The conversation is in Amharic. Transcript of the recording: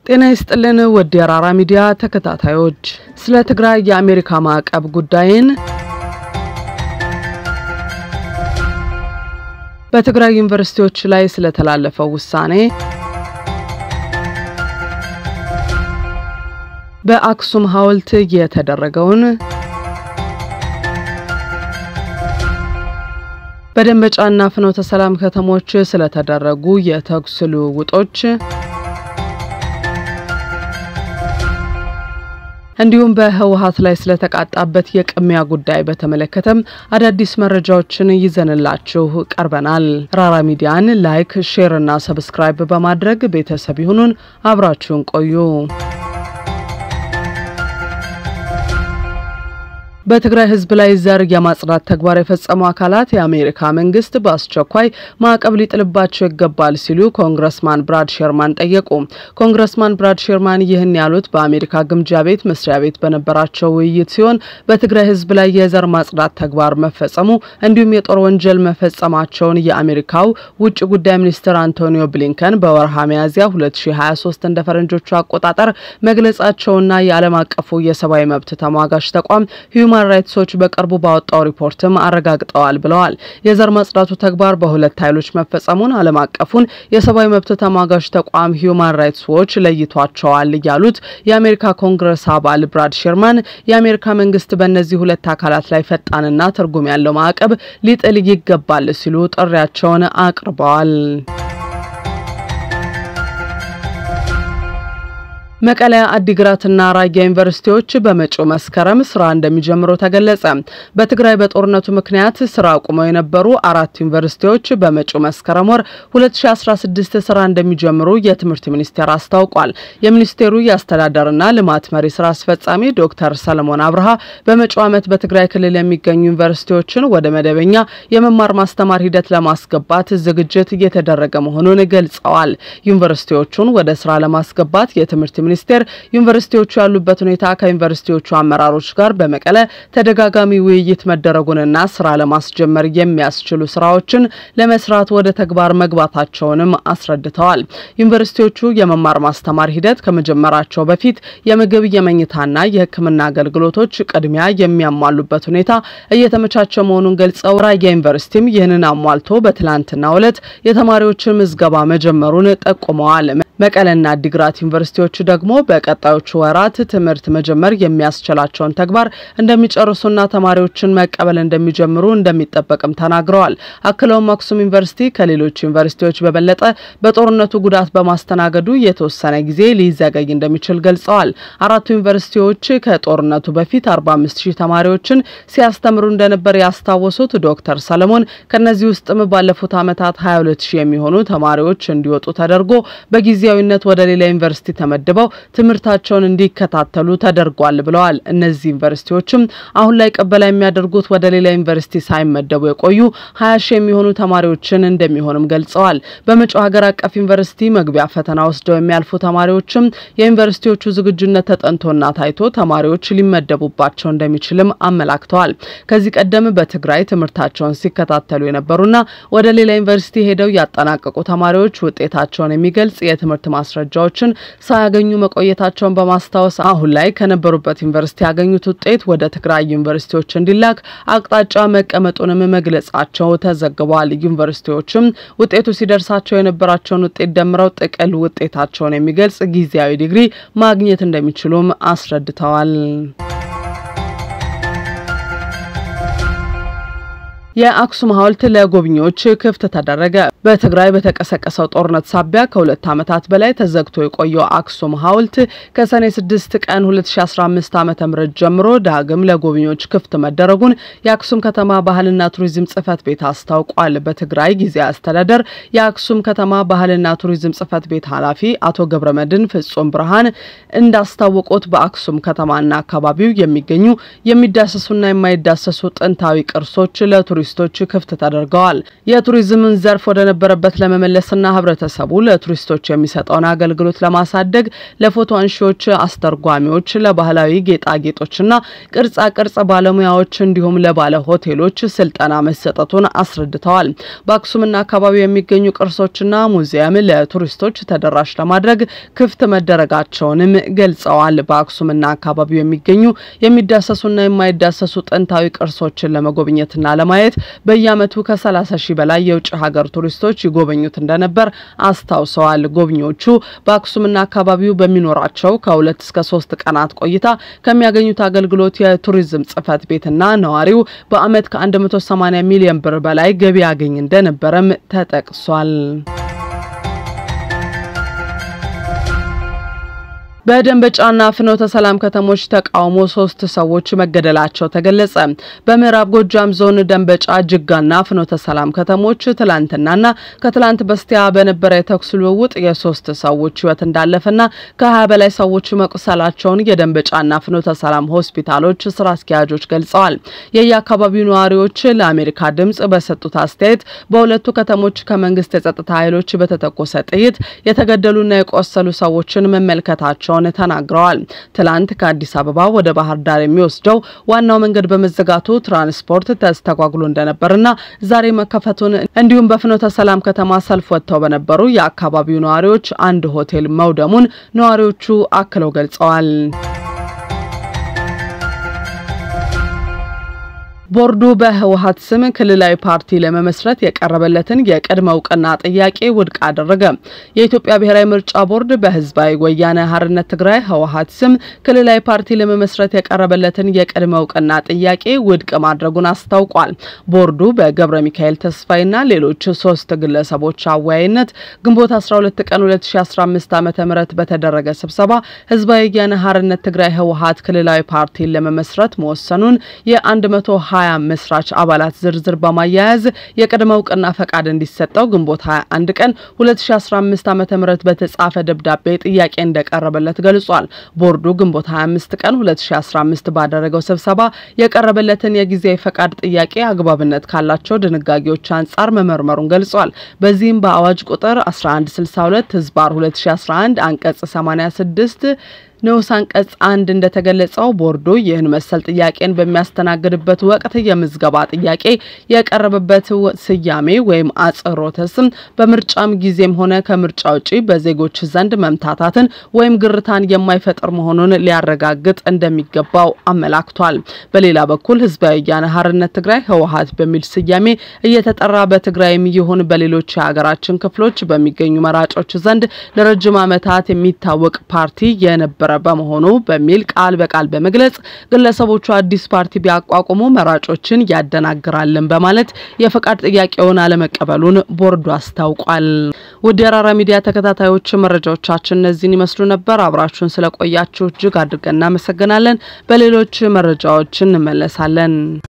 ጤና ይስጥልን ወደ አራራ ሚዲያ ተከታታዮች ስለ ትግራይ የአሜሪካ ማዕቀብ ጉዳይን በትግራይ ዩኒቨርሲቲዎች ላይ ስለ ተላለፈው ውሳኔ በአክሱም ሐውልት የተደረገውን በደንበጫና ፍኖተ ሰላም ከተሞች ስለ ተደረጉ የተኩስ ልውውጦች እንዲሁም በህወሓት ላይ ስለ ተቃጣበት የቅሚያ ጉዳይ በተመለከተም አዳዲስ መረጃዎችን ይዘንላችሁ ቀርበናል። ራራ ሚዲያን ላይክ፣ ሼር እና ሰብስክራይብ በማድረግ ቤተሰብ ይሁኑን። አብራችሁን ቆዩ። በትግራይ ህዝብ ላይ ዘር የማጽዳት ተግባር የፈጸሙ አካላት የአሜሪካ መንግስት በአስቸኳይ ማዕቀብ ሊጥልባቸው ይገባል ሲሉ ኮንግረስማን ብራድ ሸርማን ጠየቁ። ኮንግረስማን ብራድ ሸርማን ይህን ያሉት በአሜሪካ ግምጃ ቤት መስሪያ ቤት በነበራቸው ውይይት ሲሆን በትግራይ ህዝብ ላይ የዘር ማጽዳት ተግባር መፈጸሙ እንዲሁም የጦር ወንጀል መፈጸማቸውን የአሜሪካው ውጭ ጉዳይ ሚኒስትር አንቶኒዮ ብሊንከን በወርሃ ሚያዝያ 2023 እንደ ፈረንጆቹ አቆጣጠር መግለጻቸውና የዓለም አቀፉ የሰብአዊ መብት ተሟጋች ተቋም ሁማን ራይትስ ዎች በቅርቡ ባወጣው ሪፖርትም አረጋግጠዋል ብለዋል። የዘር ማጽዳቱ ተግባር በሁለት ኃይሎች መፈጸሙን ዓለም አቀፉን የሰብአዊ መብት ተሟጋች ተቋም ሁማን ራይትስ ዎች ለይቷቸዋል ያሉት የአሜሪካ ኮንግረስ አባል ብራድ ሸርማን የአሜሪካ መንግስት በእነዚህ ሁለት አካላት ላይ ፈጣንና ትርጉም ያለው ማዕቀብ ሊጥል ይገባል ሲሉ ጥሪያቸውን አቅርበዋል። መቀለ አዲግራትና ራያ ዩኒቨርሲቲዎች በመጪው መስከረም ስራ እንደሚጀምሩ ተገለጸ። በትግራይ በጦርነቱ ምክንያት ስራ አቁመው የነበሩ 4 ዩኒቨርሲቲዎች በመጪው መስከረም ወር 2016 ስራ እንደሚጀምሩ የትምህርት ሚኒስቴር አስታውቋል። የሚኒስቴሩ የአስተዳደርና ልማት መሪ ስራ አስፈጻሚ ዶክተር ሰለሞን አብርሃ በመጪው ዓመት በትግራይ ክልል የሚገኙ ዩኒቨርሲቲዎችን ወደ መደበኛ የመማር ማስተማር ሂደት ለማስገባት ዝግጅት እየተደረገ መሆኑን ገልጸዋል። ዩኒቨርሲቲዎቹን ወደ ስራ ለማስገባት የትምህርት ሚኒስቴር ዩኒቨርሲቲዎቹ ያሉበት ሁኔታ ከዩኒቨርሲቲዎቹ አመራሮች ጋር በመቀለ ተደጋጋሚ ውይይት መደረጉንና ስራ ለማስጀመር የሚያስችሉ ስራዎችን ለመስራት ወደ ተግባር መግባታቸውንም አስረድተዋል። ዩኒቨርሲቲዎቹ የመማር ማስተማር ሂደት ከመጀመራቸው በፊት የምግብ የመኝታና የሕክምና አገልግሎቶች ቅድሚያ የሚያሟሉበት ሁኔታ እየተመቻቸ መሆኑን ገልጸው ራያ ዩኒቨርሲቲም ይህንን አሟልቶ በትላንትናው ዕለት የተማሪዎችን ምዝገባ መጀመሩን ጠቁመዋል። መቀለና አዲግራት ዩኒቨርሲቲዎች ደግሞ በቀጣዮቹ ወራት ትምህርት መጀመር የሚያስችላቸውን ተግባር እንደሚጨርሱና ተማሪዎችን መቀበል እንደሚጀምሩ እንደሚጠበቅም ተናግረዋል። አክለውም አክሱም ዩኒቨርሲቲ ከሌሎች ዩኒቨርሲቲዎች በበለጠ በጦርነቱ ጉዳት በማስተናገዱ የተወሰነ ጊዜ ሊዘገይ እንደሚችል ገልጸዋል። 4 ዩኒቨርሲቲዎች ከጦርነቱ በፊት 45000 ተማሪዎችን ሲያስተምሩ እንደነበር ያስታወሱት ዶክተር ሰለሞን ከነዚህ ውስጥም ባለፉት ዓመታት 22000 የሚሆኑ ተማሪዎች እንዲወጡ ተደርጎ በጊዜያዊነት ወደ ሌላ ዩኒቨርሲቲ ተመድበው ትምህርታቸውን እንዲከታተሉ ተደርጓል ብለዋል። እነዚህ ዩኒቨርሲቲዎችም አሁን ላይ ቀበላ የሚያደርጉት ወደ ሌላ ዩኒቨርሲቲ ሳይመደቡ የቆዩ 20000 የሚሆኑ ተማሪዎችን እንደሚሆንም ገልጸዋል። በመጪው ሀገር አቀፍ ዩኒቨርሲቲ መግቢያ ፈተና ወስደው የሚያልፉ ተማሪዎችም የዩኒቨርሲቲዎቹ ዝግጁነት ተጠንቶና ታይቶ ተማሪዎች ሊመደቡባቸው እንደሚችልም አመላክተዋል። ከዚህ ቀደም በትግራይ ትምህርታቸውን ሲከታተሉ የነበሩና ወደ ሌላ ዩኒቨርሲቲ ሄደው ያጠናቀቁ ተማሪዎች ውጤታቸውን የሚገልጽ የትምህርት ማስረጃዎችን ሳያገኙ መቆየታቸውን በማስታወስ አሁን ላይ ከነበሩበት ዩኒቨርሲቲ ያገኙት ውጤት ወደ ትግራይ ዩኒቨርሲቲዎች እንዲላክ አቅጣጫ መቀመጡንም መግለጻቸው ተዘግቧል። ዩኒቨርሲቲዎችም ውጤቱ ሲደርሳቸው የነበራቸውን ውጤት ደምረው ጥቅል ውጤታቸውን የሚገልጽ ጊዜያዊ ዲግሪ ማግኘት እንደሚችሉም አስረድተዋል። የአክሱም ሐውልት ለጎብኚዎች ክፍት ተደረገ። በትግራይ በተቀሰቀሰው ጦርነት ሳቢያ ከ2 ዓመታት በላይ ተዘግቶ የቆየው አክሱም ሐውልት ከሰኔ 6 ቀን 2015 ዓ.ም ጀምሮ ዳግም ለጎብኚዎች ክፍት መደረጉን የአክሱም ከተማ ባህልና ቱሪዝም ጽሕፈት ቤት አስታውቋል። በትግራይ ጊዜያዊ አስተዳደር የአክሱም ከተማ ባህልና ቱሪዝም ጽሕፈት ቤት ኃላፊ አቶ ገብረመድህን ፍጹም ብርሃን እንዳስታወቁት በአክሱም ከተማና አካባቢው የሚገኙ የሚዳሰሱና የማይዳሰሱ ጥንታዊ ቅርሶች ለቱሪስቶች ለቱሪስቶች ክፍት ተደርገዋል። የቱሪዝምን ዘርፍ ወደ ነበረበት ለመመለስና ህብረተሰቡ ለቱሪስቶች የሚሰጠውን አገልግሎት ለማሳደግ ለፎቶ አንሺዎች፣ አስተርጓሚዎች፣ ለባህላዊ ጌጣጌጦችና ቅርጻ ቅርጽ ባለሙያዎች እንዲሁም ለባለ ሆቴሎች ስልጠና መሰጠቱን አስረድተዋል። በአክሱምና አካባቢው የሚገኙ ቅርሶችና ሙዚየም ለቱሪስቶች ተደራሽ ለማድረግ ክፍት መደረጋቸውንም ገልጸዋል። በአክሱምና አካባቢው የሚገኙ የሚዳሰሱና የማይዳሰሱ ጥንታዊ ቅርሶችን ለመጎብኘትና ለማየት በየዓመቱ ከ30,000 በላይ የውጭ ሀገር ቱሪስቶች ይጎበኙት እንደነበር አስታውሰዋል። ጎብኚዎቹ በአክሱምና አካባቢው በሚኖራቸው ከ2 እስከ 3 ቀናት ቆይታ ከሚያገኙት አገልግሎት የቱሪዝም ጽፈት ቤትና ነዋሪው በአመት ከ180 ሚሊዮን ብር በላይ ገቢ ያገኝ እንደነበረም ተጠቅሷል። በደንበጫና ፍኖተ ሰላም ከተሞች ተቃውሞ 3 ሰዎች መገደላቸው ተገለጸ። በምዕራብ ጎጃም ዞን ደንበጫ፣ ጅጋና ፍኖተ ሰላም ከተሞች ትላንትናና ከትላንት በስቲያ በነበረ የተኩስ ልውውጥ የ3 ሰዎች ህይወት እንዳለፈና ከ20 በላይ ሰዎች መቁሰላቸውን የደንበጫና ፍኖተ ሰላም ሆስፒታሎች ስራ አስኪያጆች ገልጸዋል። የየአካባቢው ነዋሪዎች ለአሜሪካ ድምጽ በሰጡት አስተያየት በሁለቱ ከተሞች ከመንግስት የጸጥታ ኃይሎች በተተኮሰ ጥይት የተገደሉና የቆሰሉ ሰዎችን መመልከታቸው ተናግረዋል። ትላንት ከአዲስ አበባ ወደ ባህር ዳር የሚወስደው ዋናው መንገድ በመዘጋቱ ትራንስፖርት ተስተጓጉሎ እንደነበርና ዛሬ መከፈቱን እንዲሁም በፍኖተ ሰላም ከተማ ሰልፍ ወጥተው በነበሩ የአካባቢው ነዋሪዎች አንድ ሆቴል መውደሙን ነዋሪዎቹ አክለው ገልጸዋል። ቦርዱ በህወሓት ስም ክልላዊ ፓርቲ ለመመስረት የቀረበለትን የቅድመ ዕውቅና ጥያቄ ውድቅ አደረገ። የኢትዮጵያ ብሔራዊ ምርጫ ቦርድ በህዝባዊ ወያነ ሓርነት ትግራይ ህወሓት ስም ክልላዊ ፓርቲ ለመመስረት የቀረበለትን የቅድመ ዕውቅና ጥያቄ ውድቅ ማድረጉን አስታውቋል። ቦርዱ በገብረ ሚካኤል ተስፋይና ሌሎች 3 ግለሰቦች አወያይነት ግንቦት 12 ቀን 2015 ዓ.ም በተደረገ ስብሰባ ህዝባዊ ወያነ ሓርነት ትግራይ ህወሓት ክልላዊ ፓርቲ ለመመስረት መወሰኑን የ120 መስራች አባላት ዝርዝር በማያያዝ የቅድመ ዕውቅና ፈቃድ እንዲሰጠው ግንቦት 21 ቀን 2015 ዓ.ም በተጻፈ ደብዳቤ ጥያቄ እንደቀረበለት ገልጿል። ቦርዱ ግንቦት 25 ቀን 2015 ባደረገው ስብሰባ የቀረበለትን የጊዜያዊ ፈቃድ ጥያቄ አግባብነት ካላቸው ድንጋጌዎች አንፃር መመርመሩን ገልጿል። በዚህም በአዋጅ ቁጥር 1162/2011 አንቀጽ 86 ንዑስ አንቀጽ 1 እንደተገለጸው ቦርዱ ይህን መሰል ጥያቄን በሚያስተናግድበት ወቅት የምዝገባ ጥያቄ የቀረበበት ስያሜ ወይም አጽሮተ ስም በምርጫም ጊዜም ሆነ ከምርጫ ውጪ በዜጎች ዘንድ መምታታትን ወይም ግርታን የማይፈጥር መሆኑን ሊያረጋግጥ እንደሚገባው አመላክቷል። በሌላ በኩል ህዝባዊ ወያነ ሓርነት ትግራይ ህወሓት በሚል ስያሜ እየተጠራ በትግራይም ይሁን በሌሎች የሀገራችን ክፍሎች በሚገኙ መራጮች ዘንድ ለረጅም ዓመታት የሚታወቅ ፓርቲ የነበረ በመሆኑ በሚል ቃል በቃል በመግለጽ ግለሰቦቹ አዲስ ፓርቲ ቢያቋቁሙ መራጮችን ያደናግራልን በማለት የፈቃድ ጥያቄውን አለመቀበሉን ቦርዱ አስታውቋል። ውድ የራራ ሚዲያ ተከታታዮች መረጃዎቻችን እነዚህን ይመስሉ ነበር። አብራችሁን ስለቆያችሁ እጅግ አድርገን እናመሰግናለን። በሌሎች መረጃዎች እንመለሳለን።